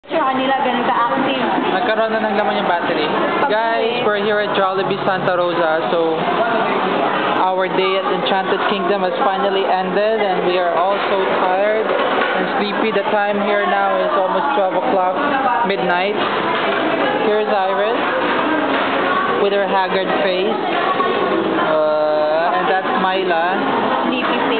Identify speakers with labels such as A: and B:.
A: Sa kanila, ganun ka-active.
B: Nagkaroon na ng laman yung battery. Guys, we're here at Jollibee Santa Rosa. So, our day at Enchanted Kingdom has finally ended and we are all so tired and sleepy. The time here now is almost 12 o'clock, midnight. Here's Iris with her haggard face. And that's Myla.
A: Sleepy face.